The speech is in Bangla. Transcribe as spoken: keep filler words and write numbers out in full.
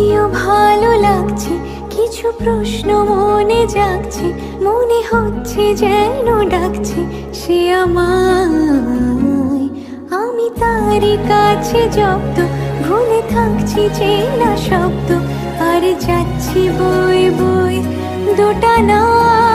যদিও ভালো লাগছে, কিছু প্রশ্ন মনে জাগছে, মনে হচ্ছে যেন ডাকছে সে আমায়। আমি তারই কাছে জব্দ, ভুলে থাকছি চেনা শব্দ, আর যাচ্ছি বই বই দোটানা।